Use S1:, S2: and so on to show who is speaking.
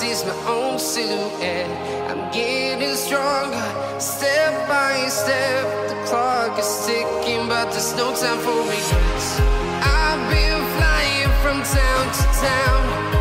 S1: sees my own silhouette. I'm getting stronger, step by step. The clock is ticking, but there's no time for regrets. I've been flying from town to town,